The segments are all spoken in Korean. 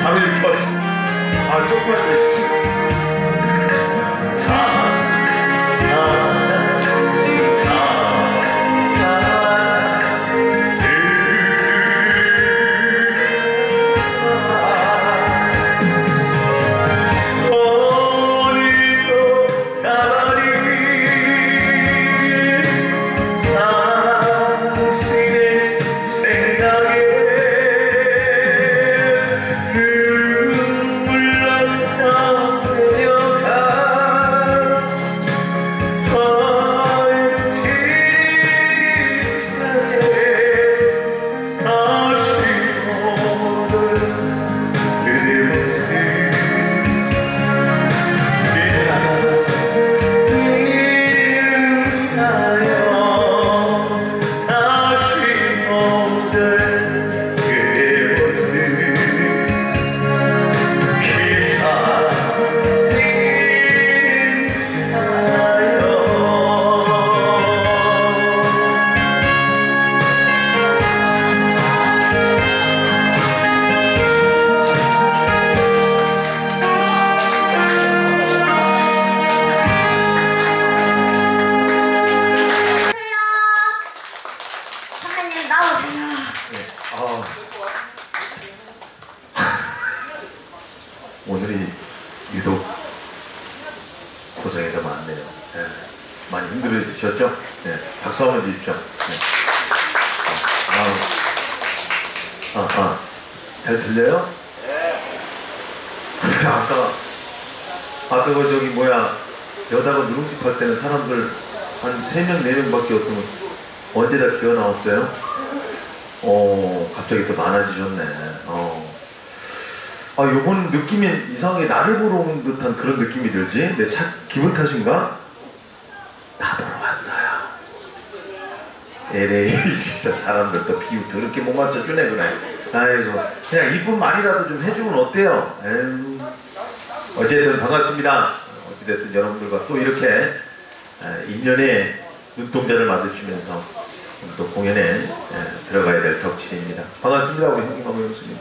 바로 이렇게 왔지. 아, 쪽팔려, 씨. 오늘이 유독 고생이 더 많네요. 네. 많이 힘들어지셨죠? 네. 박수 한번 주십시오. 네. 잘 들려요? 네. 그래서 아까 그 저기 뭐야 여다가 누룽집 할 때는 사람들 한 3명, 4명밖에 없던 언제 다 기어 나왔어요? 갑자기 또 많아지셨네. 요번 느낌이 이상하게 나를 보러 온 듯한 그런 느낌이 들지? 내 기분 탓인가? 나 보러 왔어요. LA 진짜 사람들 또 비유 더럽게 못 맞춰주네 그래. 아이고 그냥 이쁜 말이라도 좀 해주면 어때요? 에휴. 어쨌든 반갑습니다. 어찌됐든 여러분들과 또 이렇게 인연의 눈동자를 마주치면서 또 공연에 들어가야 될 덕질입니다. 반갑습니다. 우리 형님하고 형수님.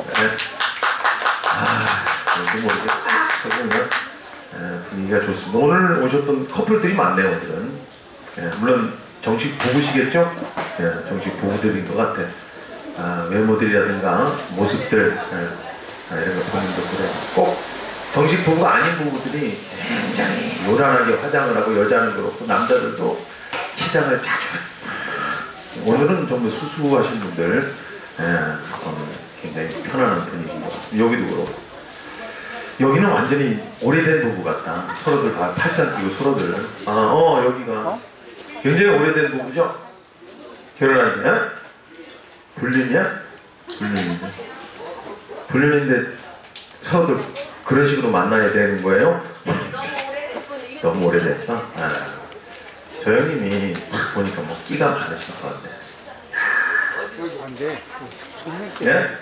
분위기가 좋습니다. 오늘 오셨던 커플들이 많네요. 오늘은 물론 정식 부부시겠죠? 정식 부부들인 것 같아. 외모들이라든가 모습들 이런 거 보는 거 그래. 꼭 정식 부부가 아닌 부부들이 굉장히 요란하게 화장을 하고 여자는 그렇고 남자들도 치장을 자주 해. 오늘은 전부 수수하신 분들 굉장히 편안한 분위기인 것 같습니다. 여기도 그렇고 여기는 완전히 오래된 부부 같다. 서로들 팔짱 끼고 서로들 여기가 굉장히 오래된 부부죠? 결혼한 지 불륜이야? 불륜인데 서로들 그런 식으로 만나야 되는 거예요? 너무 오래됐어? 저 형님이 딱 보니까 뭐 끼가 많으실 것 같아. 예?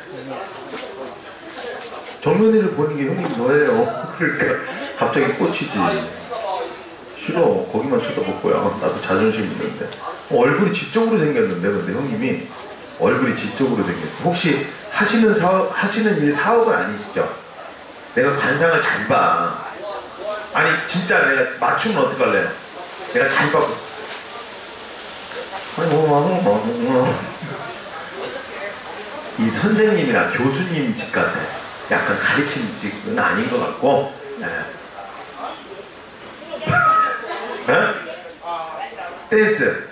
정면이를 보는 게 형님 너예요. 그러니까 갑자기 꽂히지. 싫어. 거기만 쳐다볼 거야. 나도 자존심 있는데. 얼굴이 지적으로 생겼는데 근데 형님이 얼굴이 지적으로 생겼어. 혹시 하시는 일 사업은 아니시죠? 내가 관상을 잘 봐. 아니 진짜 내가 맞추면 어떡할래요? 내가 잘 봐. 이 선생님이나 교수님 집 같아. 약간 가르치는 집은 아닌 것 같고. 댄스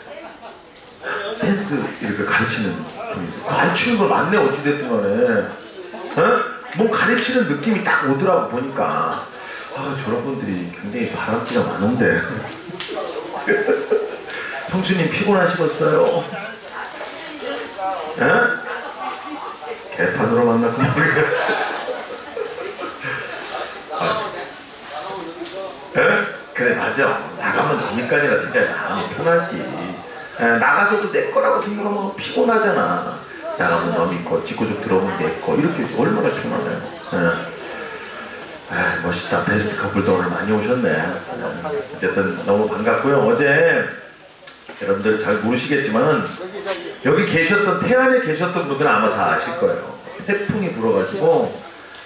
이렇게 가르치는 분이 있어요. 가르치는 걸 맞네. 어찌됐든 간에 뭐 가르치는 느낌이 딱 오더라고 보니까. 저런 분들이 굉장히 바람기가 많은데. 형수님 피곤하시겠어요? 개판으로 만났구나. 그래 맞아. 나가면 너니까지라 생각이 마음이 편하지. 나가서도 내 거라고 생각하면 피곤하잖아. 나가면 너니 거, 직구적 들어오면 내 거. 이렇게 얼마나 편하나요? 멋있다. 베스트 커플도 오늘 많이 오셨네. 어쨌든 너무 반갑고요. 어제 여러분들 잘 모르시겠지만은 여기 계셨던 태안에 계셨던 분들은 아마 다 아실 거예요. 태풍이 불어가지고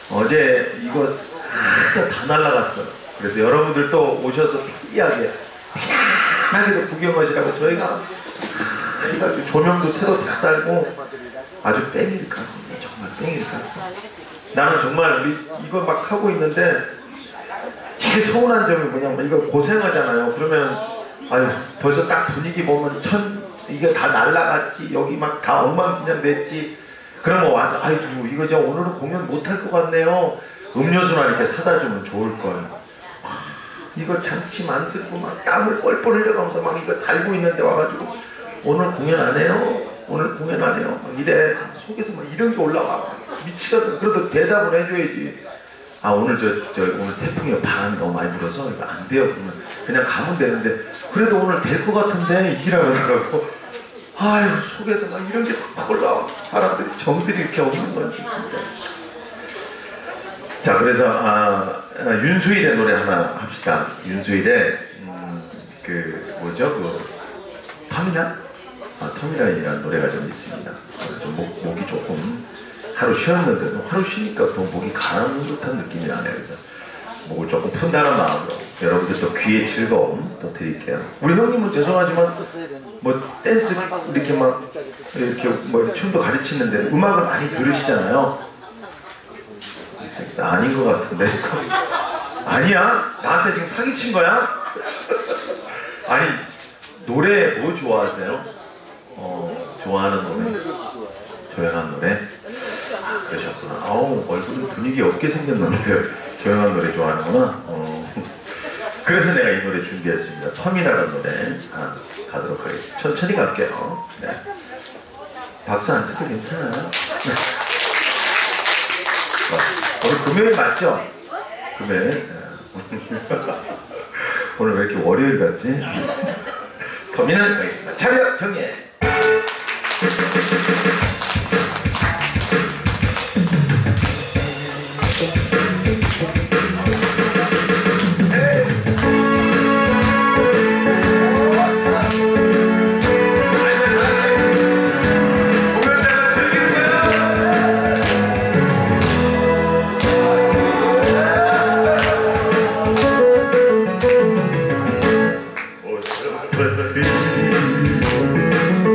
어제 이거 다 날라갔어요. 그래서 여러분들도 오셔서 편리하게 편하게도 구경하시라고 저희가 해가지고 조명도 새로 다 달고 아주 뺑이를 깠습니다. 정말 뺑이를 깠어. 나는 정말 이거 막 하고 있는데 제일 서운한 점이 뭐냐면 이거 고생하잖아요. 그러면 아유 벌써 딱 분위기 보면 이게 다 날라갔지, 여기 막 다 엉망진창 됐지. 그러면 와서 아이고 이거 저 오늘은 공연 못할 것 같네요. 음료수나 이렇게 사다 주면 좋을걸. 이거 장치 만들고 막 땀을 뻘뻘 흘려가면서 막 이거 달고 있는데 와가지고 오늘 공연 안 해요? 오늘 공연 안 해요? 막 이래. 속에서 막 이런 게 올라와. 미치거든. 그래도 대답을 해줘야지. 아 오늘 오늘 태풍이 바람이 너무 많이 불어서 이거 안 돼요. 그러면 그냥 가면 되는데 그래도 오늘 될 것 같은데 이라고 하더라고. 아유 속에서 막 이런 게 막 올라와. 사람들이 정들이 이렇게 없는 건지 진짜. 자 그래서 윤수일의 노래 하나 합시다. 윤수일의 그 뭐죠 그 터미널? 터미널이라는 노래가 좀 있습니다. 좀 목이 조금 하루 쉬었는데 하루 쉬니까 또 목이 가라앉는 듯한 느낌이 나네요. 그래서 목을 조금 푼다는 마음으로 여러분들 또 귀에 즐거움 또 드릴게요. 우리 형님은 죄송하지만 뭐 댄스 이렇게 막 이렇게 뭐 춤도 가르치는데 음악을 많이 들으시잖아요. 아닌 것 같은데. 아니야? 나한테 지금 사기친 거야? 아니 노래 뭐 좋아하세요? 좋아하는 노래? 조용한 노래? 그러셨구나. 아우 얼굴 분위기 없게 생겼는데 조용한 노래 좋아하는구나. 그래서 내가 이 노래 준비했습니다. 터미널이라는 노래 가도록 하겠습니다. 천천히 갈게요. 네. 박수 안 쳐도 괜찮아요. 네. 오늘 금요일 맞죠? 금요일. 오늘 왜 이렇게 월요일 같지? 터미널 가겠습니다. 차렷 경례.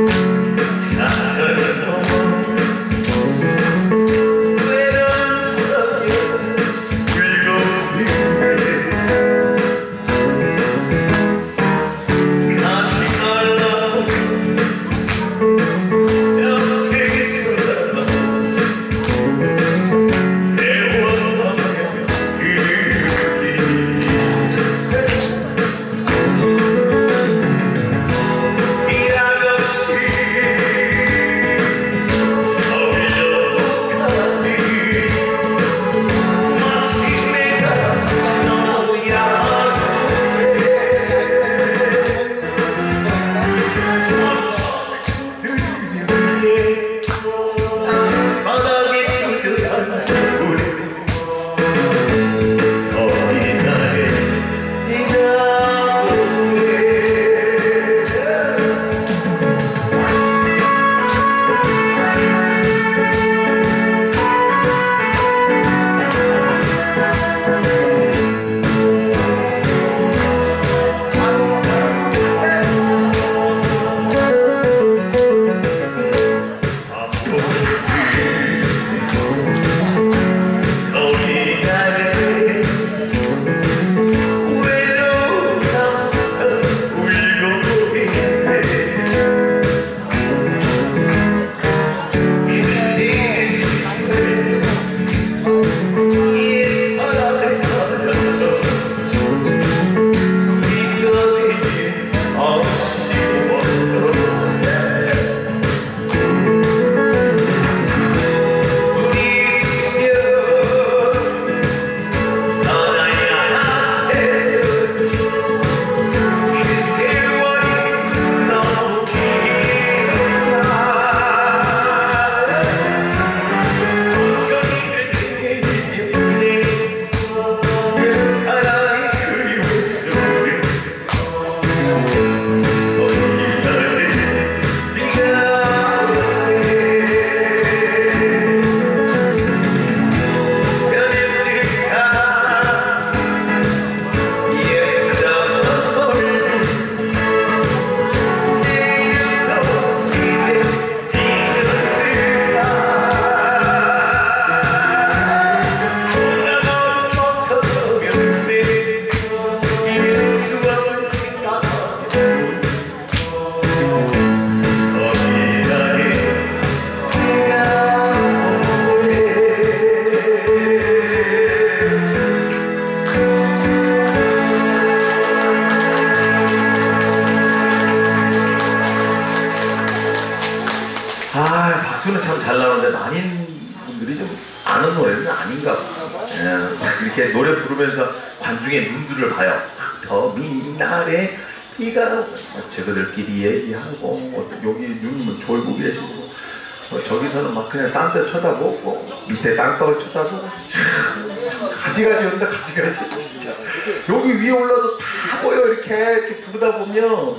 아는 노래는 아닌가 봐. 이렇게 노래 부르면서 관중의 눈들을 봐요. 더 미나래 비가 저거들끼리 얘기하고 여기 누님은 졸고 계시고 저기서는 막 그냥 딴 데 쳐다보고 밑에 땅바닥을 쳐다보고 참 가지가지 온다 가지가지 진짜. 여기 위에 올라서 다 보여 이렇게 부르다 보면.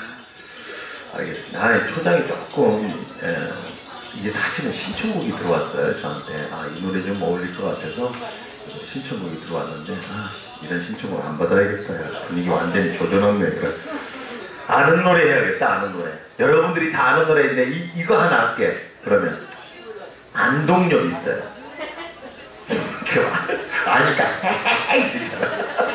알겠습니다. 초장이 조금 이게 사실은 신청곡이 들어왔어요 저한테. 이 노래 좀 어울릴 것 같아서 신청곡이 들어왔는데 이런 신청곡 안 받아야겠다. 분위기 완전히 조져놨네. 아는 노래 해야겠다. 아는 노래. 여러분들이 다 아는 노래인데 이거 하나 할게. 그러면 안동역 있어요. 아니까 이러잖아.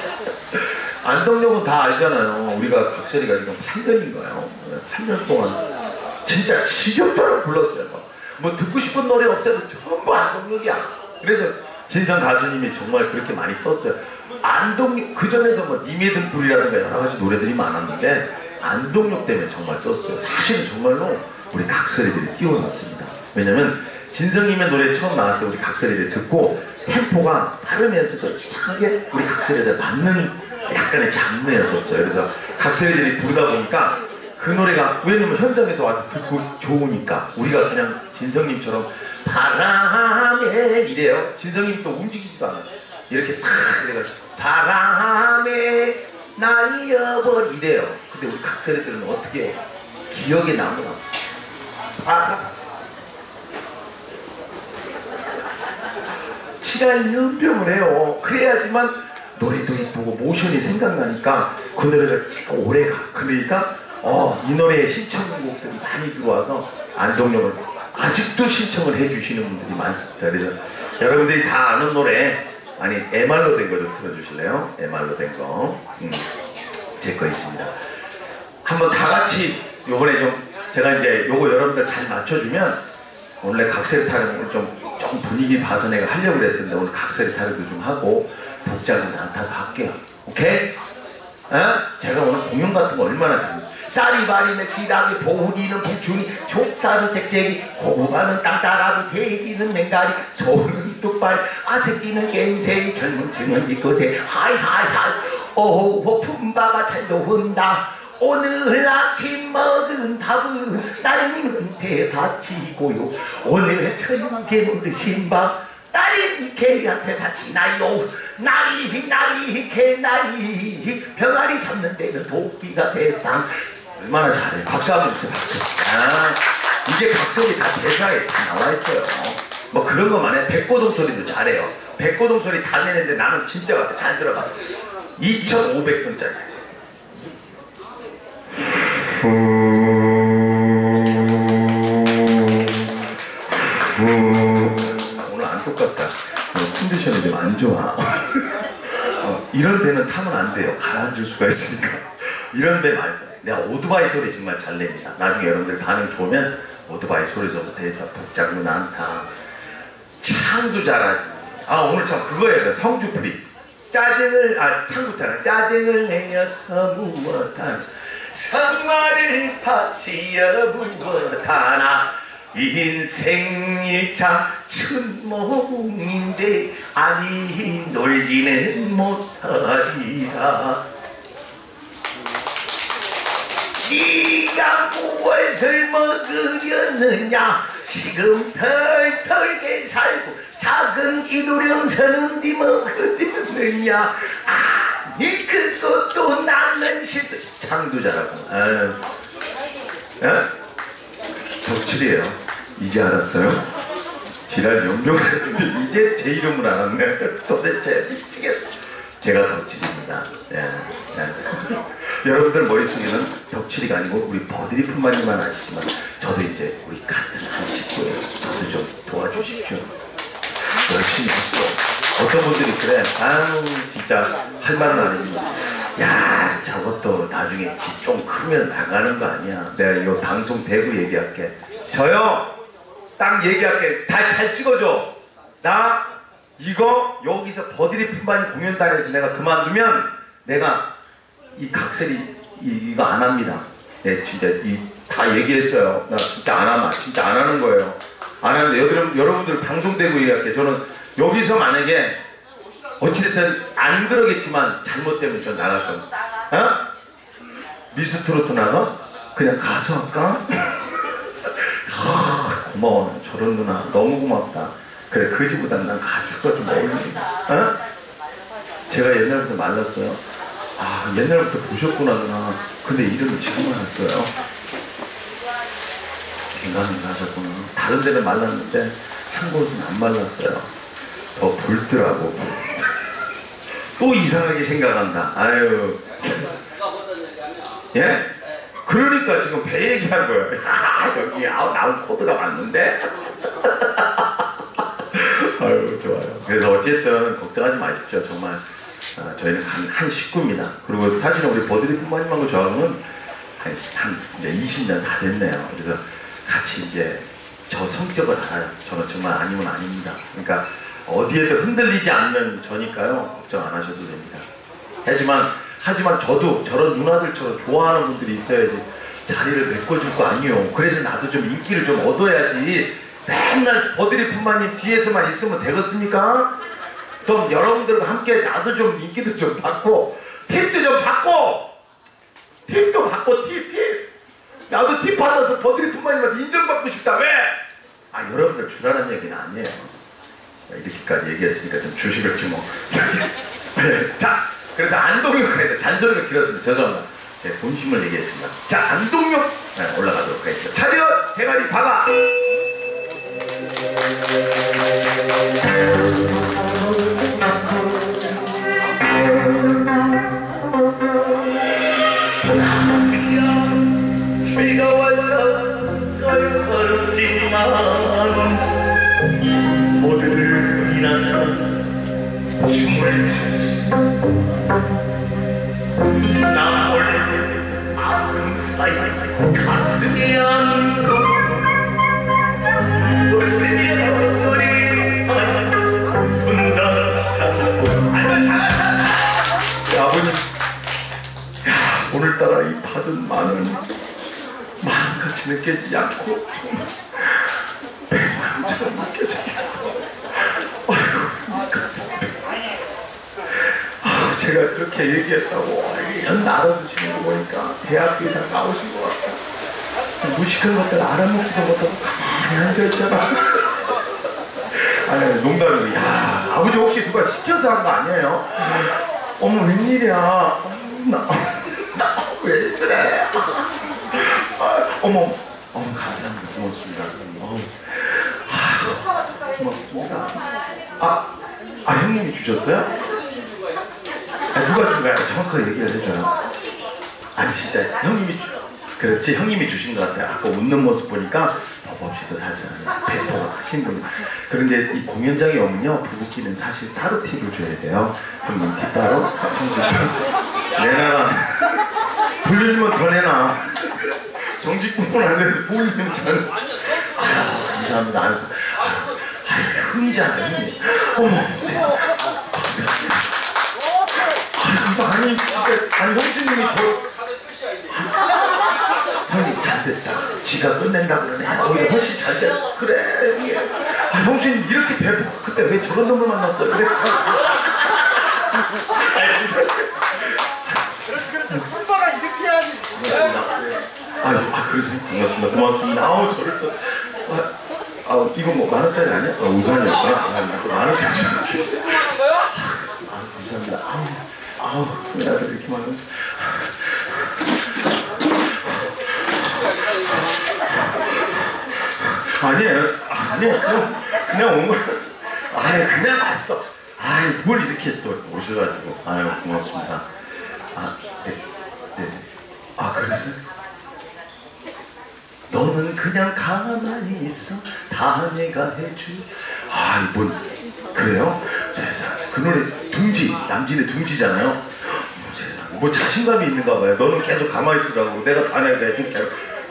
안동역은 다 알잖아요. 우리가 각설이가 지금 8년인가요? 8년 동안 진짜 지겹도록 불렀어요. 뭐 듣고 싶은 노래 없어도 전부 안동역이야. 그래서 진성 가수님이 정말 그렇게 많이 떴어요. 안동역, 그전에도 뭐 님의 등불이라든가 여러 가지 노래들이 많았는데 안동역 때문에 정말 떴어요. 사실은 정말로 우리 각설이들이 띄워놨습니다. 왜냐면 진성님의 노래 처음 나왔을 때 우리 각설이들 듣고 템포가 빠르면서도 이상하게 우리 각설이들 맞는 약간의 장르였었어요. 그래서 각설이들이 부르다 보니까 그 노래가, 왜냐면 현장에서 와서 듣고 좋으니까 우리가 그냥 진성님처럼 바람에 이래요. 진성님 또 움직이지도 않아요. 이렇게 탁 이래가지고 바람에 날려버리 이래요. 근데 우리 각설이들은 어떻게 해요? 기억에 남으나 칠할 연병을 해요. 그래야지만 노래도 이쁘고 모션이 생각나니까 그 노래가 오래 가. 그러니까 이 노래에 신청곡들이 많이 들어와서 안동역을 아직도 신청을 해주시는 분들이 많습니다. 그래서 여러분들이 다 아는 노래, 아니 MR로 된 거 좀 틀어주실래요? MR로 된 거. 제 거 있습니다. 한번 다 같이 요번에 좀 제가 이제 요거 여러분들 잘 맞춰주면 원래 각설이 타령을 좀 분위기 봐서 내가 하려고 그랬었는데 오늘 각설이 타령도 좀 하고 북작은 난타도 할게요. 오케이? 제가 오늘 공연 같은 거 얼마나 잘해요. 쌀이바리 맥시라기 보리는 북춘이 족살은 색색이 고구마는 땅따라비 돼지는 맹가리 소는 뚝발 새끼는 갱새이 젊은 층은 뒤끝에 하이하이하이 오호 품바가 잘 도운다. 오늘 아침 먹은 밥은 나리님은 대바치고요. 오늘 저녁에 먹으신 밥 나리 개한테 바치나요. 나리 개나리 병아리 잡는 데는 도끼가 됐다. 얼마나 잘해. 박수 한번 주세요. 박수. 이게 각설이 다 대사에 다 나와있어요. 뭐 그런 것만 해. 백고동 소리도 잘해요. 백고동 소리 다 내는데 나는 진짜 같아. 잘 들어봐. 2,500톤짜리 오늘 안 똑같다. 컨디션이 좀 안 좋아. 이런 데는 타면 안 돼요. 가라앉을 수가 있으니까. 이런 데 말고 내가 오토바이 소리 정말 잘 냅니다. 나중에 여러분들 반응 좋으면 오토바이 소리서부터 해서 복장도 난타 창도 잘하지. 오늘 참 그거 해야 돼. 성주풀이 창부타는 짜증을 내어서 무엇하나 성화를 바치어 무엇하나 인생이 참 춘몽인데 아니 놀지는 못하리라. 네가 무엇을 먹으려느냐 시금 털털게 살고 작은 이도령서는 네 먹으려느냐 아니 그것도 나는 실수. 창도 잘하고 덕칠이에요. 이제 알았어요? 지랄 연병을 했는데 이제 제 이름을 알았네. 도대체 미치겠어. 제가 덕칠입니다. 여러분들 머릿속에는 덕칠이가 아니고 우리 버드리프만이만 아시지만 저도 이제 우리 같은 한 식구예요. 저도 좀 도와주십시오. 열심히 했고 어떤 분들이 그래 진짜 할 말은 아니지만 야 저것도 나중에 집 좀 크면 나가는 거 아니야. 내가 이거 방송 대고 얘기할게. 저요 딱 얘기할게. 다 잘 찍어줘. 나 이거 여기서 버드리프만 공연단에서 내가 그만두면 내가 이 각설이 이거 안 합니다. 네 진짜 다 얘기했어요. 나 진짜 안 하면 진짜 안 하는 거예요. 안 하는데 여러분들 방송되고 얘기할게. 저는 여기서 만약에 어찌됐든 안 그러겠지만 잘못되면 전 나갈 겁니다. 어? 미스트로트 나가? 그냥 가수 할까? 고마워. 저런 누나 너무 고맙다. 그래, 그지보단 난 가수가 좀 어울린다. 어? 제가 옛날부터 말랐어요. 아, 옛날부터 보셨구나 누나. 근데 이름을 지금 알았어요. 민감인가 하셨구나. 다른 데는 말랐는데 한 곳은 안 말랐어요. 더 붉더라고. 또 이상하게 생각한다. 아유. 예? 그러니까 지금 배 얘기한 거예요. 여기 나온 코드가 맞는데. 아유, 좋아요. 그래서 어쨌든 걱정하지 마십시오. 정말 저희는 한 식구입니다. 그리고 사실은 우리 버드리 품바님하고 저하고는 한 이제 20년 다 됐네요. 그래서 같이 이제 저 성격을 알아요. 저는 정말 아니면 아닙니다. 그러니까 어디에도 흔들리지 않는 저니까요. 걱정 안 하셔도 됩니다. 하지만 저도 저런 누나들처럼 좋아하는 분들이 있어야지 자리를 메꿔줄 거 아니에요. 그래서 나도 좀 인기를 좀 얻어야지 맨날 버드리 품바님 뒤에서만 있으면 되겠습니까? 또 여러분들과 함께 나도 좀 인기도 좀 받고 팁도 좀 받고 팁도 받고 팁 나도 팁 받아서 버드리 품바님한테 인정받고 싶다. 왜? 아, 여러분들 주라는 얘기는 아니에요. 이렇게까지 얘기했으니까 좀 주시겠지 뭐. 자, 그래서 안동역에서 잔소리가 길었습니다. 죄송합니다. 제 본심을 얘기했습니다. 자, 안동역 올라가도록 하겠습니다. 차렷 대가리 박아. 즐거워서 걸걸었지만 모두들 일어서 춤을 추지. 나 몰래 아픈 사이 가슴에 안고 웃으며 우리 분당 잡고. 아버님, 오늘따라 이 받은 마음은 마음같이 느껴지지 않고 정말 백만처럼 느껴집니다. 아이고, 제가 그렇게 얘기했다고 이런 알아두시는 거 보니까 대학교 이상 나오신 것 같다. 무식한 것들 알아먹지도 못하고 가만히 앉아있잖아. 아니, 농담이고. 야, 아버지 혹시 누가 시켜서 한 거 아니에요? 어머, 웬일이야. 나 왜 그래? 어머, 감사합니다. 고맙습니다. 고맙습니다. 형님이 주셨어요? 누가 준 거야? 정확하게 얘기를 해줘요. 아니, 진짜 형님이 그렇지, 형님이 주신 것 같아요. 아까 웃는 모습 보니까 법 없이도 살살하네. 배포가 크신 분. 그런데 이 공연장에 오면요, 부부끼리는 사실 따로 팁을 줘야 돼요. 형님 팁 따로, 선수 팁 내놔라. 불리면 더 내놔. 정직구분 안 되는데 보이면 더 내놔. 아유, 감사합니다. 하면서 흥이잖아요, 흥이. 어머, 세상에. 아니, 진짜 안성수님이 형님 잘됐다. 지가 끝낸다 그러네. 오히려 훨씬 잘됐다. 그래, 형님. 형수님 이렇게 배포 그때 왜 저런 놈을 만났어요? 그래. 손바닥 이렇게 해야지. 고맙습니다. 그러세요? 고맙습니다. 아우, 저를 또. 이거 뭐 만원짜리 아니야? 우산이었구나. 또 만원짜리. 감사합니다. 우리 아들 이렇게 많아서. 아니에요. 그냥 온 거야. 그냥 왔어. 뭘 이렇게 또 오셔가지고. 고맙습니다. 네. 그래서? 너는 그냥 가만히 있어. 다 내가 해줘. 그래요? 세상에. 그 노래 둥지, 남진의 둥지잖아요. 세상에. 뭐 자신감이 있는가 봐요. 너는 계속 가만히 있으라고. 내가 다 내가 해줄게.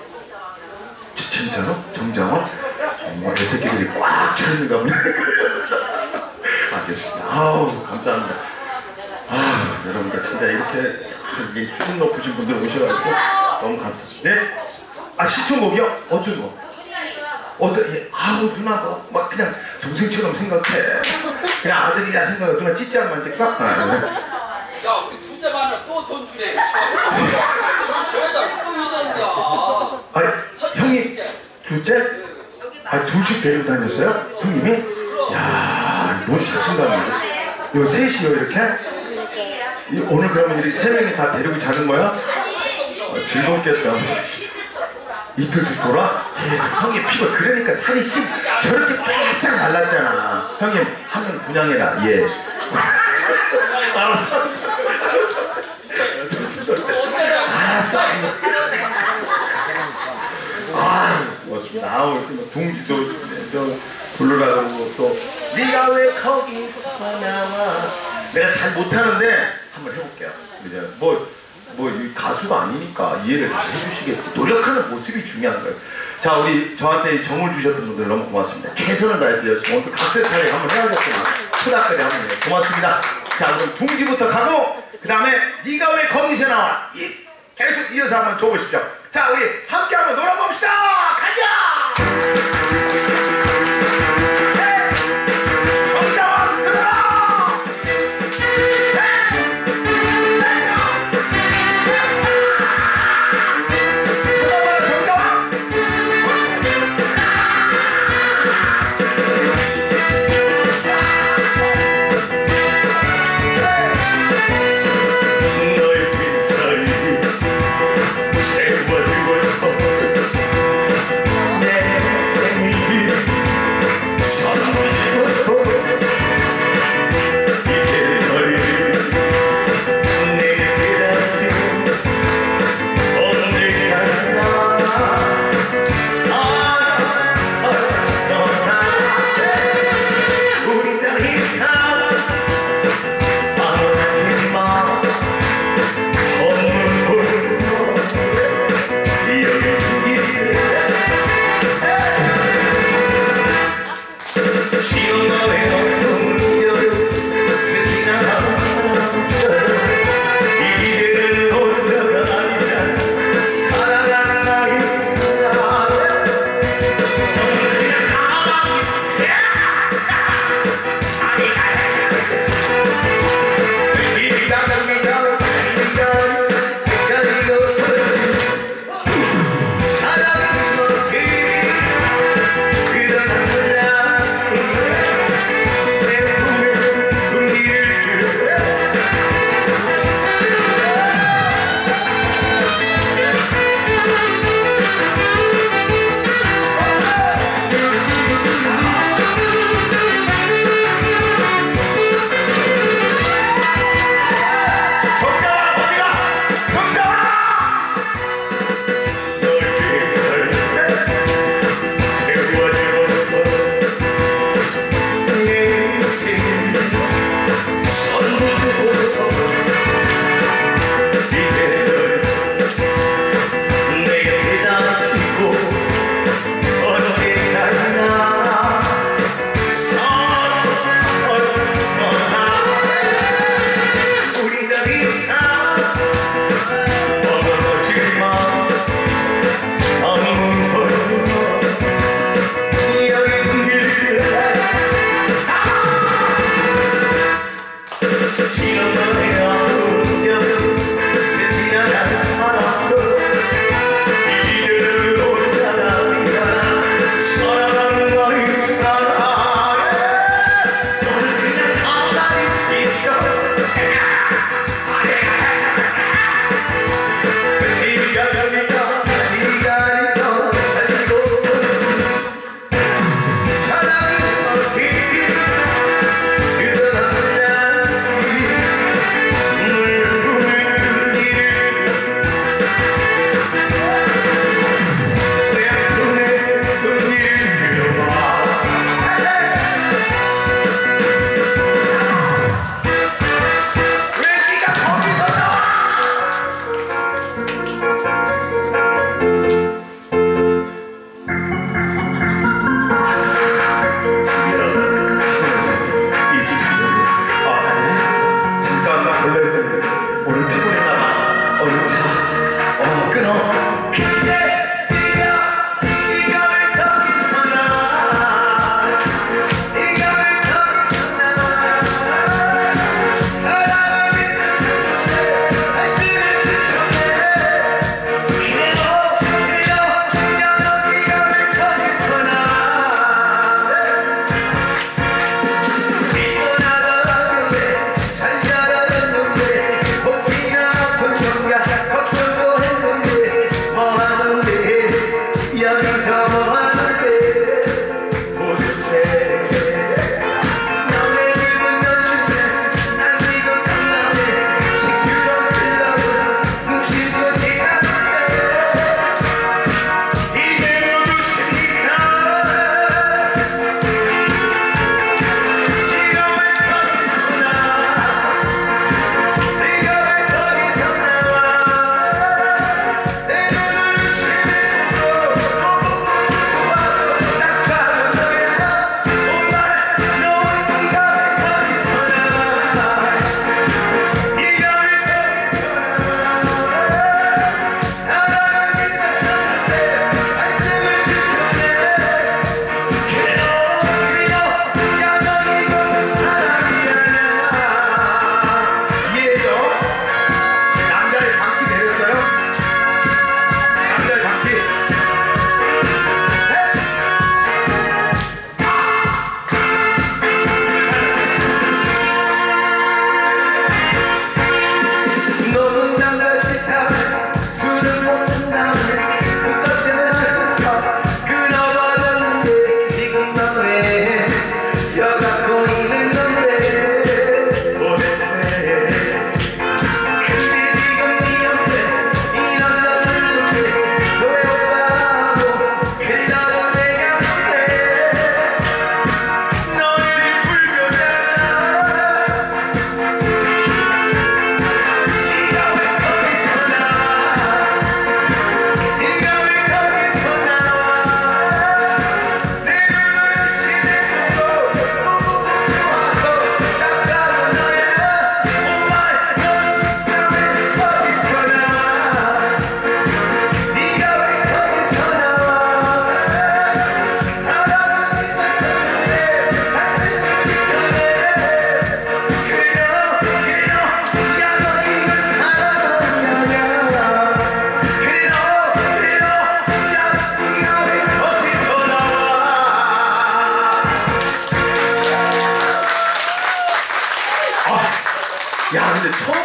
진짜로? 정정원? 애새끼들이 꽉 차있는가 보네. 알겠습니다. 감사합니다. 여러분들 진짜 이렇게 수준 높으신 분들 오셔가지고 너무 감사합니다. 네? 시청곡이요? 어떤 거? 어떤 아우 누나가 막 그냥 동생처럼 생각해. 그냥 아들이라 생각해. 누나 찢지 않으면 찍까? 야 우리 둘째만은 또 돈 주네. 저 저희들 쏘이잖냐. 아니 형님 둘째? 아 둘씩 데리고 다녔어요? 형님이? 야, 뭔 자신감이지? 이거 셋이요 이렇게? 오늘 그러면 이렇게 세 명이 다 데리고 자는 거야? 즐겁겠다. 이틀씩 돌아? 세상 형님 피부 그러니까 살이 ጭ 저렇게 빼짝 말랐잖아. 형님 한 명 분양해라. 예. 알았어. 알았어. 아, 고맙습니다. 아우, 둥지도 저 부르라고 또 네가 왜 거기서 나와? 내가 잘 못하는데 한번 해볼게요. 이제 이 가수가 아니니까 이해를 잘 해주시겠지. 노력하는 모습이 중요한 거예요. 자, 우리 저한테 정을 주셨던 분들 너무 고맙습니다. 최선을 다해서 열심히 오늘 각색타임 한번 해야겠구나. 푸닥거리 한번 해요. 고맙습니다. 자, 그럼 둥지부터 가고 그 다음에 네가 왜 거기서 나와? 계속 이어서 한번 줘보십시오. 자, 우리 함께 한번 놀아봅시다. 가자. 정자왕 들어라. 쳐다봐라 정자왕. 너의 빈자리 채워주고 싶어. 내 생에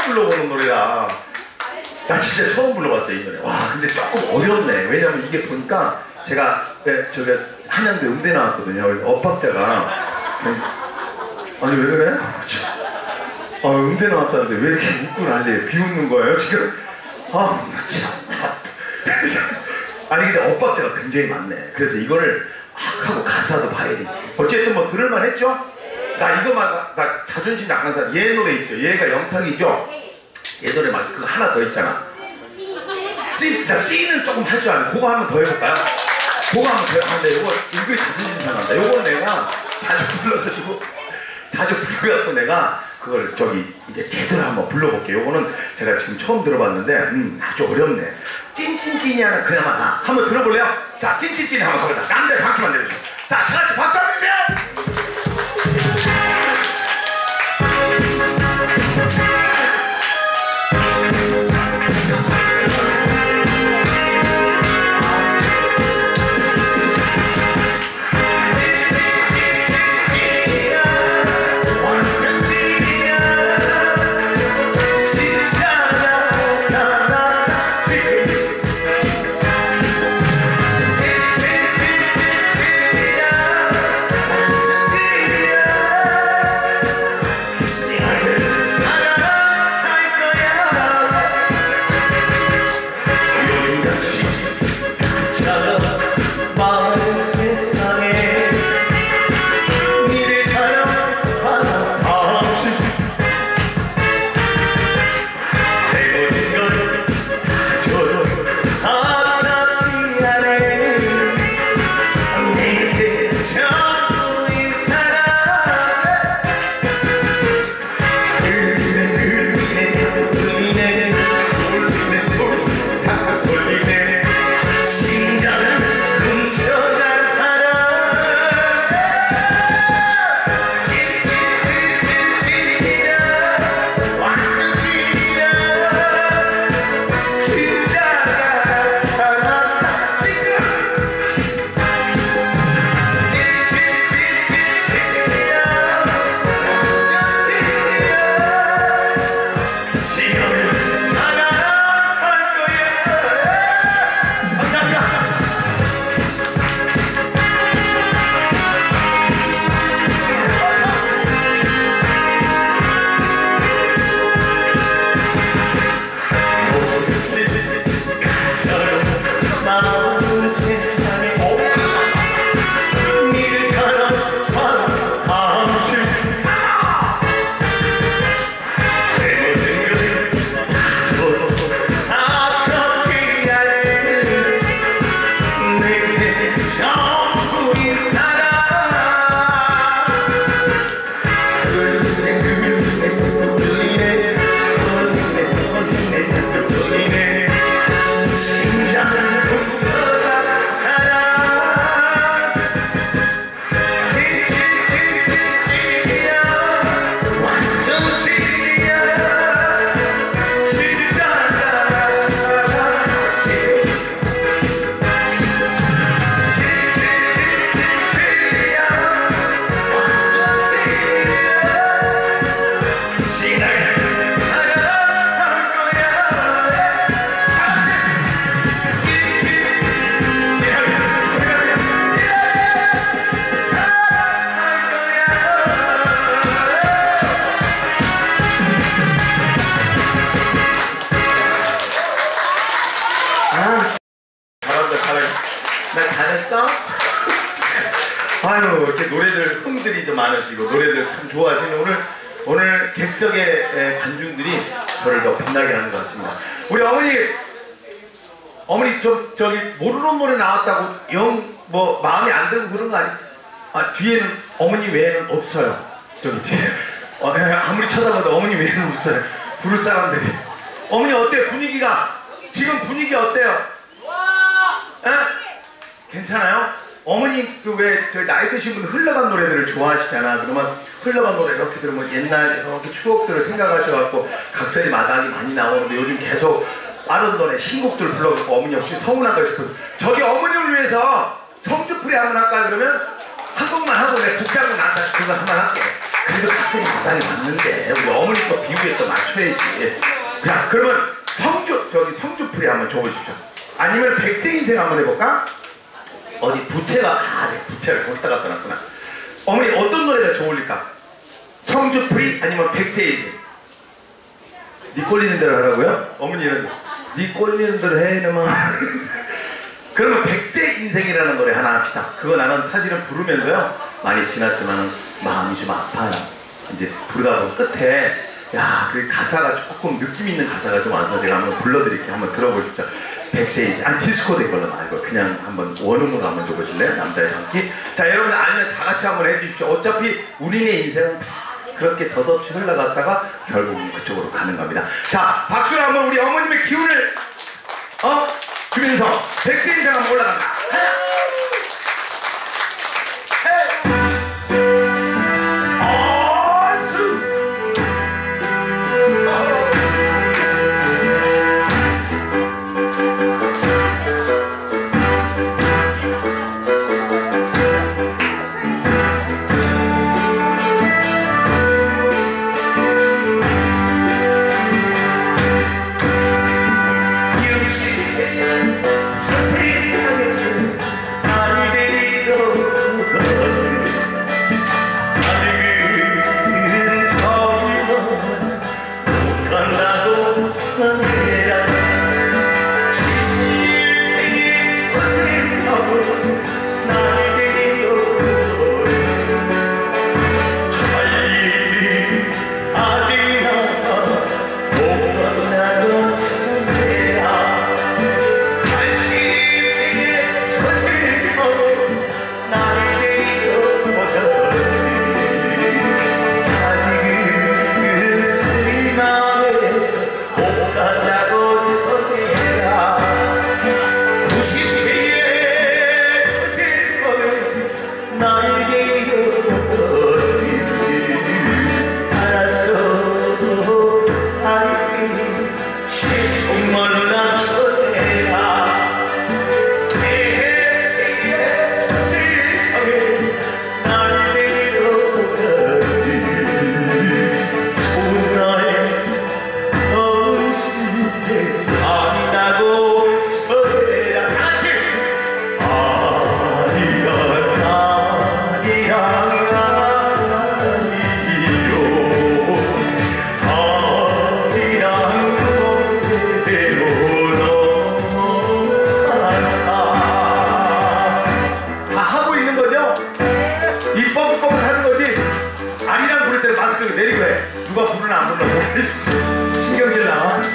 불러보는 노래라. 나 진짜 처음 불러봤어요 이 노래. 와 근데 조금 어렵네. 왜냐면 이게 보니까 제가 저기 한양대 음대 나왔거든요. 그래서 엇박자가 아니 왜 그래? 음대 나왔다는데 왜 이렇게 웃고 난리에 비웃는 거예요 지금? 참. 아니 근데 엇박자가 굉장히 많네. 그래서 이거를 막 하고 가사도 봐야 되지. 어쨌든 뭐 들을만 했죠? 나 이거만 나 자존심 약한 사람 얘 노래 있죠. 얘가 영탁이죠. 얘 노래 막 그거 하나 더 있잖아. 찌는 조금 할 줄 아는. 그거 한번 더 해볼까요? 그거 한번 더 하는데 이거 자존심 상한다. 요거는 내가 자주 불러갖고 내가 그걸 저기 이제 제대로 한번 불러볼게요. 요거는 제가 지금 처음 들어봤는데 아주 어렵네. 찐찐찐이 하나 그나마 나 한번 들어볼래요? 자 찐찐찐이 한번 가보자. 남자의 바퀴만 내려줘. 자 다같이 박수 한번 주세요. 나 잘했어? 아유 이렇게 노래들 흥들이 좀 많으시고 노래들 참 좋아하시는 오늘 객석의 관중들이 저를 더 빛나게 하는 것 같습니다. 우리 어머니 저기 모르는 노래 나왔다고 영 뭐 마음에 안 들고 그런 거 아니? 뒤에는 어머니 외에는 없어요. 저기 뒤에 아무리 쳐다봐도 어머니 외에는 없어요. 부를 사람들이. 어머니 어때요? 분위기가 지금 분위기 어때요? 괜찮아요? 어머니 왜 저희 나이 드신 분 흘러간 노래들을 좋아하시잖아. 그러면 흘러간 노래 이렇게 들으면 옛날 이렇게 추억들을 생각하셔갖고 각설이 마당이 많이 나오는데 요즘 계속 빠른 노래 신곡들 불러갖고 어머니 혹시 서운한가 싶어요. 저기 어머니를 위해서 성주풀이 한번 할까요? 그러면 한 곡만 하고 내 북장군 나한테 그거 한번 할게. 그래도 학생이 마당에 맞는데 우리 어머니 또 비유에 또 맞춰야지. 자, 그러면 성주풀이 한번 줘보십시오. 아니면 백세 인생 한번 해볼까? 어디 부채가 네, 부채를 거기다 갖다 놨구나. 어머니 어떤 노래가 좋을까? 성주풀이 아니면 백세 인생? 니 꼴리는 대로 하라고요? 어머니는 니 꼴리는 대로 해 이놈아. 그러면 백세 인생이라는 노래 하나 합시다. 그거 나는 사실은 부르면서요 많이 지났지만 마음이 좀 아파요. 이제 부르다 보면 끝에 야, 그 가사가 조금 느낌 있는 가사가 좀 와서 제가 한번 불러드릴게요. 한번 들어보십시오. 백세 인생. 아니 디스코 된 걸로 말고 그냥 한번 원음으로 한번 줘보실래요? 남자의 함께. 자, 여러분들 알면 다 같이 한번 해주십시오. 어차피 우리네 인생은 다 그렇게 덧없이 흘러갔다가 결국은 그쪽으로 가는 겁니다. 자, 박수로 한번 우리 어머님의 기운을 주면서 백세 인생 한번 올라간다. 가자! 내리고 해. 누가 부르나 안 부르나 신경질 나.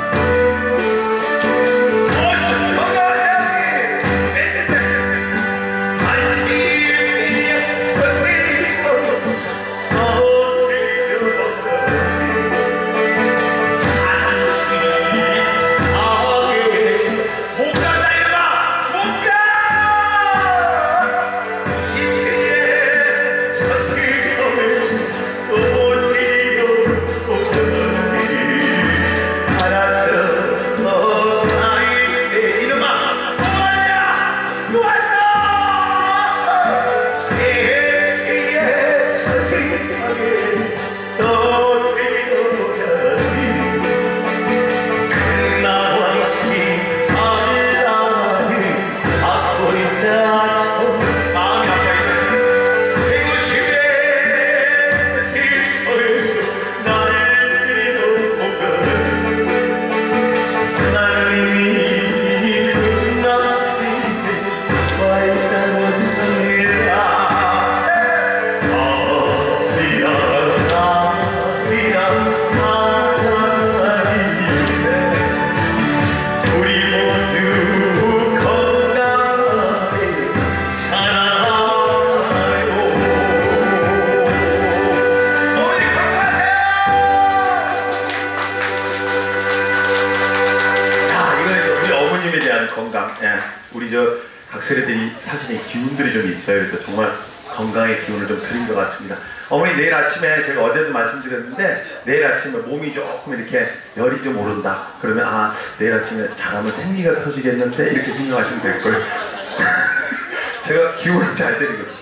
건강. 예. 우리 저 각설이들이 사진에 기운들이 좀 있어요. 그래서 정말 건강의 기운을 좀 드린 것 같습니다. 어머니 내일 아침에 제가 어제도 말씀드렸는데 내일 아침에 몸이 조금 이렇게 열이 좀 오른다. 그러면 아 내일 아침에 잘하면 생리가 터지겠는데 이렇게 생각하시면 될 거예요. 제가 기운을 잘 드리거든요.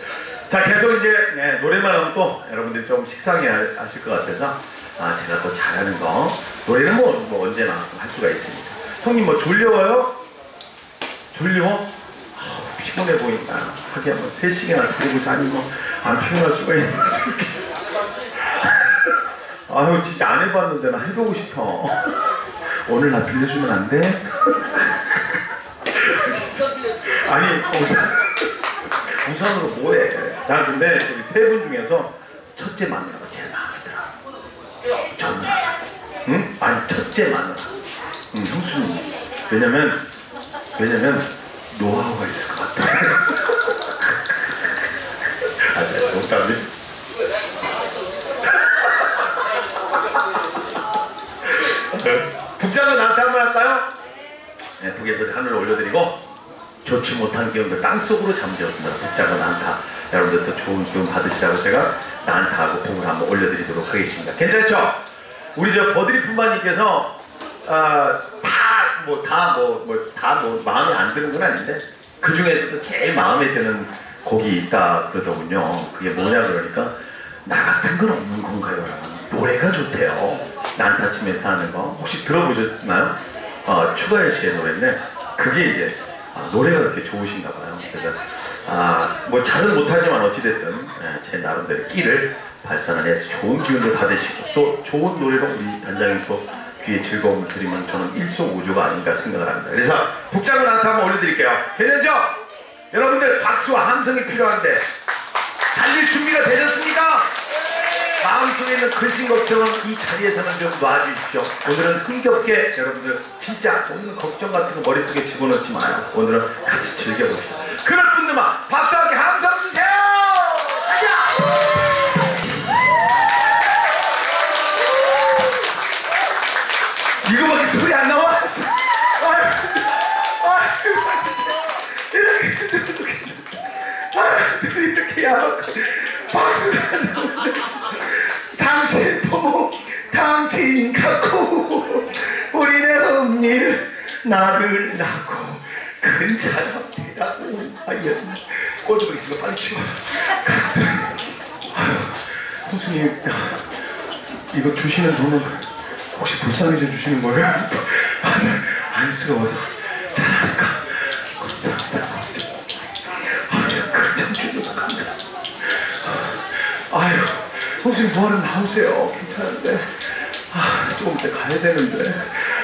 자, 계속 이제 노래만 하면 또 여러분들이 좀 식상해 하실 것 같아서 제가 또 잘하는 거 노래는 뭐 언제나 할 수가 있습니다. 형님 뭐 졸려워요? 졸려? 피곤해 보인다. 하긴 뭐 3시간을 데리고 자니 뭐 안 피곤할 수가 있나 저렇게. 아유 진짜 안 해봤는데 나 해보고 싶어. 오늘 나 빌려주면 안 돼? 아니 우산으로 뭐해? 나 근데 저기 3분 중에서 첫째 마누라가 제일 마음에 들어. 저는 응? 아니 첫째 마누라. 형수님. 왜냐면 노하우가 있을 것 같아. 아니 농담이. 북작은 나한테 한번 할까요? 네, 북에서 하늘을 올려드리고 좋지 못한 기운들 땅속으로 잠재웠습니다. 북작은 않다. 여러분들 또 좋은 기운 받으시라고 제가 난타하고 북을 한번 올려드리도록 하겠습니다. 괜찮죠? 우리 저 버드리 품바님께서 다 마음에 안 드는 건 아닌데 그 중에서도 제일 마음에 드는 곡이 있다 그러더군요. 그게 뭐냐 그러니까 나 같은 건 없는 건가요? 라고. 노래가 좋대요. 난타 치면서 하는 거 혹시 들어보셨나요? 추가열 씨의 노래인데 그게 이제 노래가 그렇게 좋으신가 봐요. 그래서 뭐 잘은 못하지만 어찌됐든 제 나름대로 끼를 발산해서 좋은 기운을 받으시고 또 좋은 노래로 우리 단장님 또 귀에 즐거움을 드리면 저는 일석오조가 아닌가 생각을 합니다. 그래서 북작은 난타 한번 올려드릴게요. 괜찮죠? 여러분들 박수와 함성이 필요한데 달릴 준비가 되셨습니까? 마음속에 있는 근심 걱정은 이 자리에서는 좀 놔주십시오. 오늘은 흥겹게 여러분들 진짜 오늘 걱정 같은 거 머릿속에 집어넣지 마요. 오늘은 같이 즐겨봅시다. 그럴 분들만 박수와 함께 함성 주세요. 이거밖에 소리 안 나와? 이렇게 야박한 박수가 안 나오는데 당신 부모 당신 갖고 우리네 엄니 나를 낳고 큰 사람 되라고 하였네. 꼴도 있으면 빨리 치워. 형수님 이거 주시는 돈은 혹시 불쌍해서 주시는 거예요? 안쓰러워서 잘하니까 감사합니다. 큰참 주셔서 감사합니다. 아유 형수님 뭐하러 나오세요? 괜찮은데 조금 이따 가야 되는데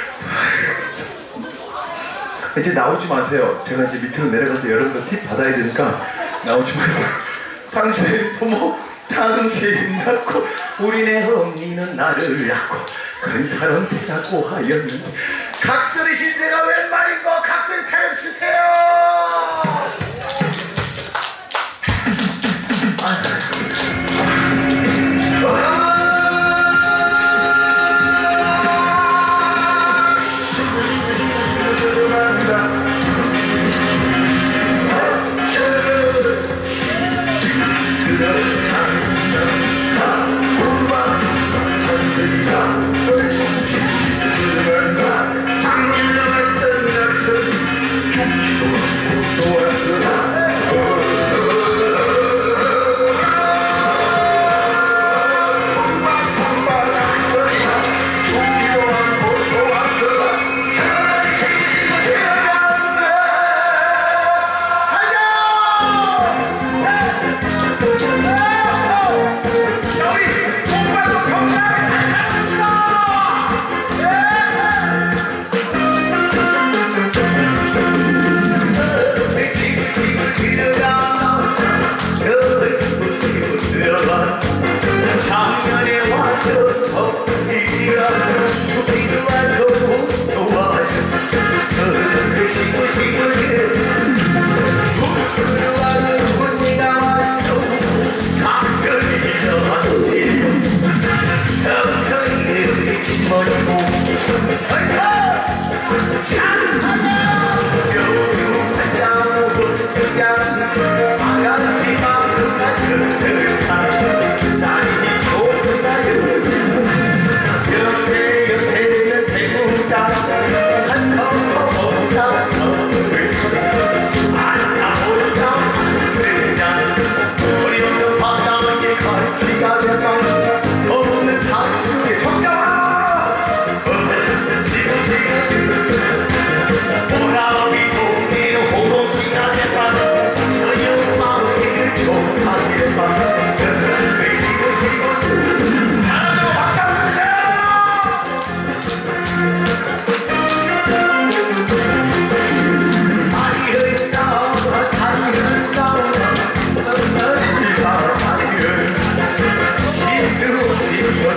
이제 나오지 마세요. 제가 이제 밑으로 내려가서 여러분들 팁 받아야 되니까 나오지 마세요. 당신 부모 당신 낳고 우리네 언니는 나를 낳고 큰 사람 되라고 하였는데 각설이 신세가 웬 말인고 각설이 타령 주세요.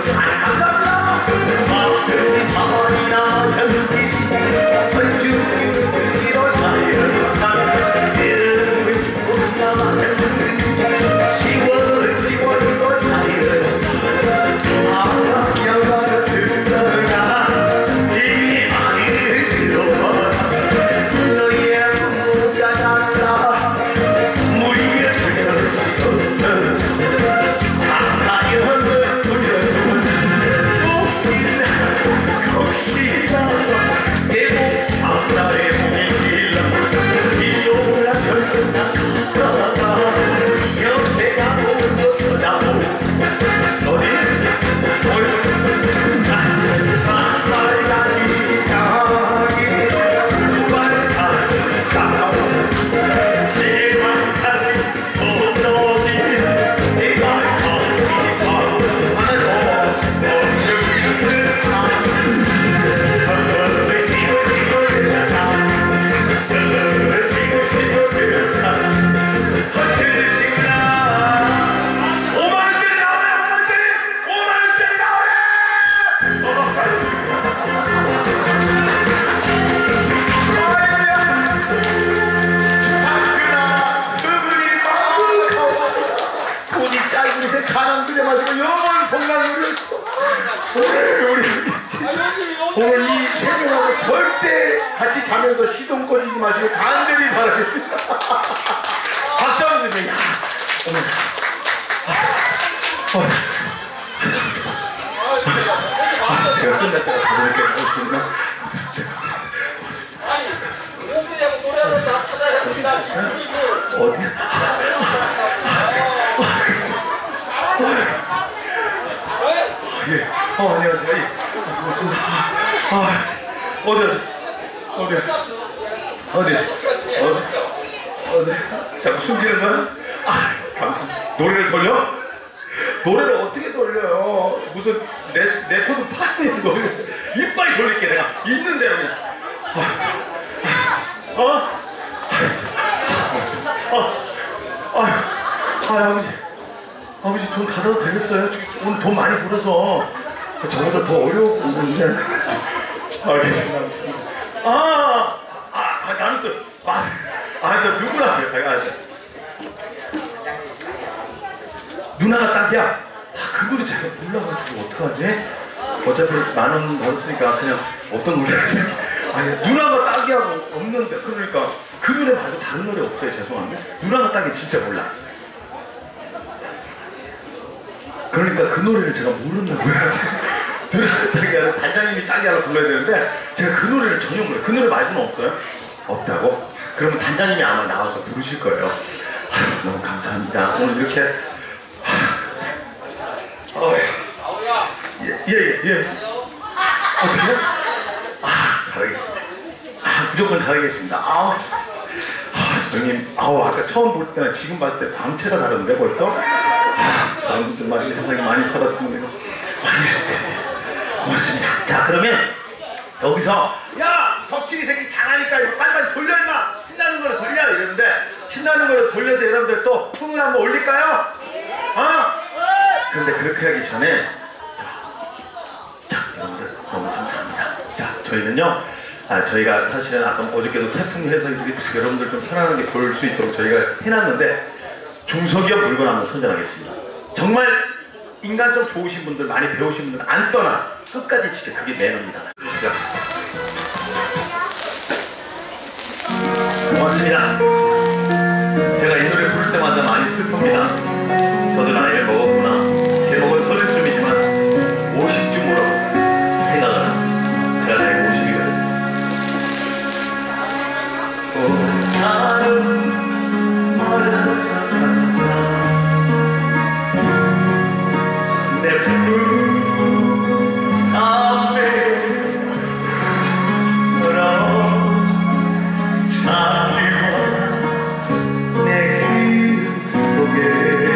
오늘 이 생명하고 절대 같이 자면서 시동 꺼지지 마시고 간절히 바라겠습니다. 박수 한번 주세요. 야, 오늘 제가 끝났다가 다섯 개까지 하시는구나. 아니 목소리하고 노래하고 다 찾아냅니다. 어디? 예. 안녕하세요. 예. 고맙습니다. 어디? 자꾸 숨기는 거야? 감사합니다. 노래를 돌려? 노래를 어떻게 돌려요? 무슨 레코드 파는 노래를 이빨이 돌릴게 내가 있는 대로 그냥. 아버지 돈 받아도 되겠어요? 오늘 돈 많이 벌어서 저보다 더 어려워 보이는데. 알겠습니다. 나는 또 너 누구라고요? 누나가 딱이야. 그 노래 제가 몰라가지고 어떡하지? 어차피 10,000원 받았으니까 그냥 어떤 노래 아니 누나가 딱이야고 없는데 그러니까 그 노래 말고 다른 노래 없어요. 죄송한데 누나가 딱이 진짜 몰라. 그러니까 그 노래를 제가 모른다고요. 누나가 딱이 아니라 단장님이 딱이 하나 불러야 되는데 제가 그 노래를 전혀 몰라요. 그 노래 말고는 없어요? 없다고? 그러면 단장님이 아마 나와서 부르실 거예요. 너무 감사합니다. 오늘 이렇게 예. 어때요? 잘하겠습니다. 무조건 잘하겠습니다. 형님, 아까 처음 볼 때나 지금 봤을 때 광채가 다른데 벌써? 저런 분들 많이 이 세상에 많이 살았으면 내가 많이 했을 텐데. 고맙습니다. 자, 그러면 여기서 야! 덕칠이 새끼 잘하니까 이거 빨리빨리 돌려 임마! 신나는 거로 돌려! 이러는데 신나는 거로 돌려서 여러분들 또 풍을 한번 올릴까요? 근데 그렇게 하기 전에 자, 여러분들 너무 감사합니다. 자, 저희는요 저희가 사실은 아까 어저께도 태풍 해서 이렇게 여러분들 좀 편안하게 볼 수 있도록 저희가 해놨는데 중소기업 물건 한번 선정하겠습니다. 정말 인간성 좋으신 분들, 많이 배우신 분들 안 떠나 끝까지 지켜. 그게 매너입니다. 고맙습니다. 제가 이 노래 부를 때마다 많이 슬픕니다. 저도 나이를 먹었구나. 제목은 30쯤이지만 50쯤 오라고 생각을 합니다. 제가 나이가 50이거든요. 나는 말하지 않는다. 내 품 앞에 걸어 자기와 내 길 속에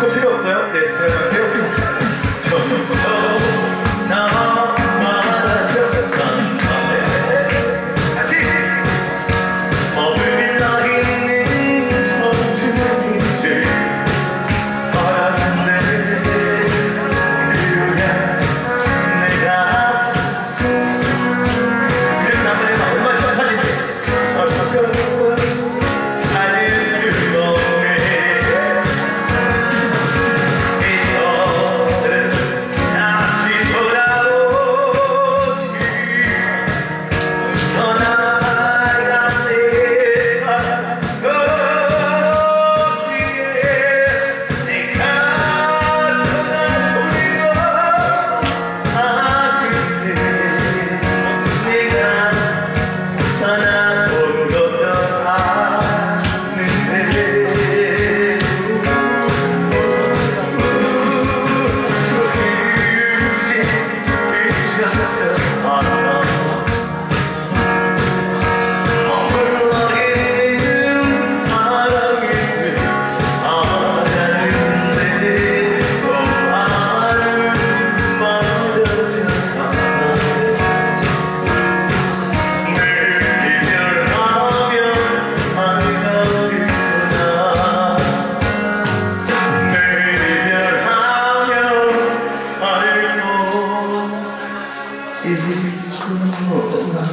디스코 필요 없어요? 네, 배워요. 점점 더 많아져간 밤에 같이 머물러 있는 청춘이들 바라는데 그냥 내 가슴 이렇게 한번 해서 얼마나 쪽팔린지 찾을 수가 없네. 이별은 다시 돌아오지 떠나야 내 사랑 어디에 내가 떠나보는 건 아닌데 내가 떠나본 것도 아는데 조금씩 잊혀져 머물러 있는 사랑인데 알았는데 또 하루 멀어져가 늘 이별하면 살거리구나 늘 이별하면 살고 있구나.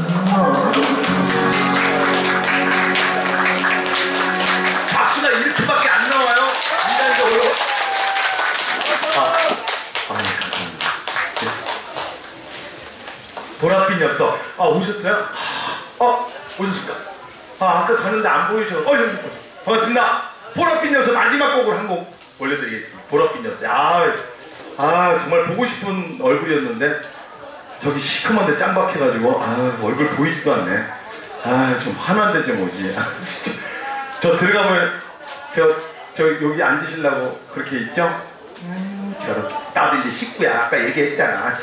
박수가 이렇게밖에 안 나와요. 인간적으로. 네, 감사합니다. 네. 보랏빛 엽서. 오셨어요? 오셨습니까? 아까 가는데 안 보이죠? 여기 오셨. 반갑습니다. 보랏빛 엽서 마지막 곡을 한 곡 올려드리겠습니다. 보랏빛 엽서. 정말 보고 싶은 얼굴이었는데 저기 시커먼데 짱박해가지고 얼굴 보이지도 않네. 좀 화난데 좀 오지. 진짜. 저 들어가면 저 여기 앉으시려고 그렇게 있죠? 저렇게. 나도 이제 식구야. 아까 얘기했잖아.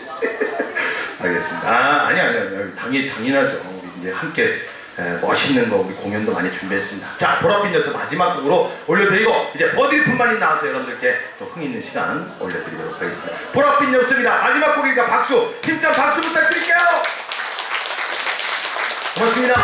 알겠습니다. 아니. 당연하죠. 우리 이제 함께 멋있는 거 우리 공연도 많이 준비했습니다. 자, 보랏빛 녀석 마지막 곡으로 올려드리고 이제 버디리뿐만이 나와서 여러분들께 또 흥 있는 시간 올려드리도록 하겠습니다. 보랏빛 녀석입니다. 마지막 곡이니까 박수, 힘찬 박수 부탁드릴게요. 고맙습니다.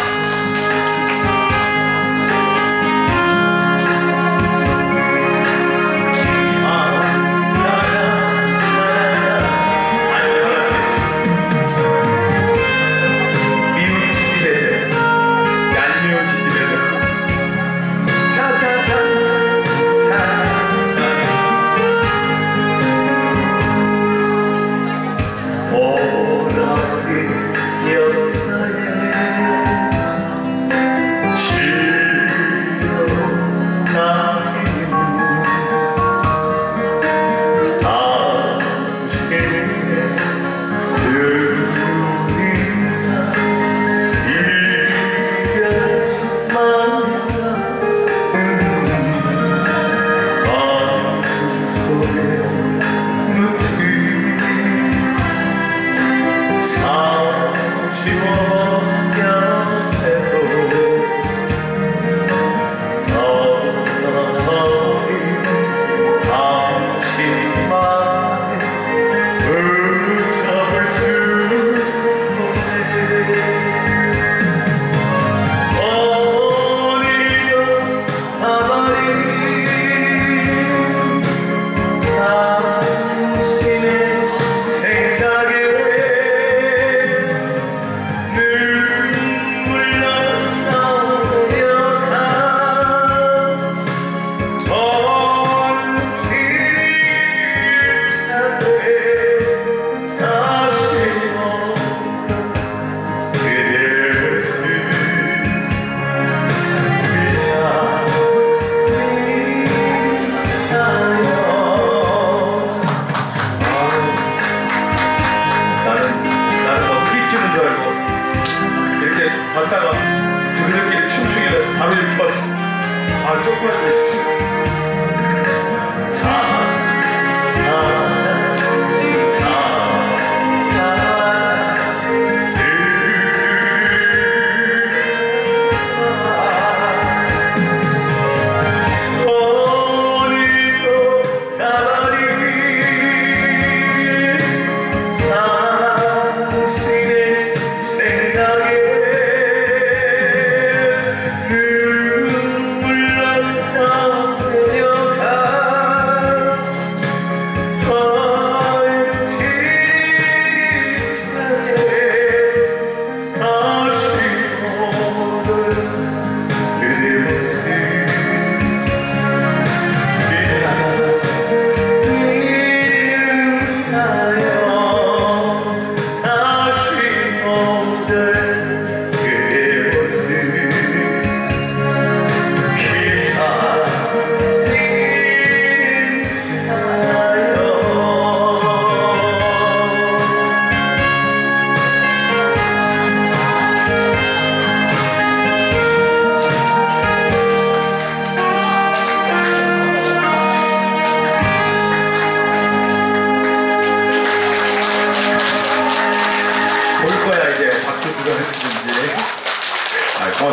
보랏빛 역사에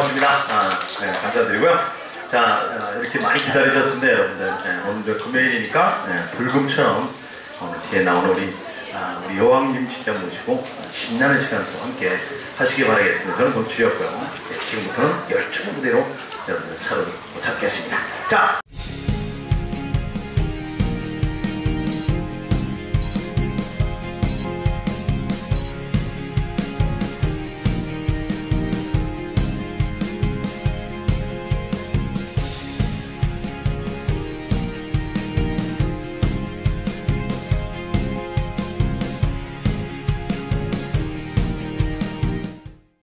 고맙습니다. 네, 감사드리고요. 자, 이렇게 많이 기다리셨습니다, 여러분들. 네, 오늘도 금요일이니까 불금처럼 뒤에 나오는 우리 여왕님 진짜 모시고 신나는 시간 또 함께 하시기 바라겠습니다. 저는 동출이었고요. 네, 지금부터는 열정 무대로 여러분들 사랑을 잡겠습니다. 자.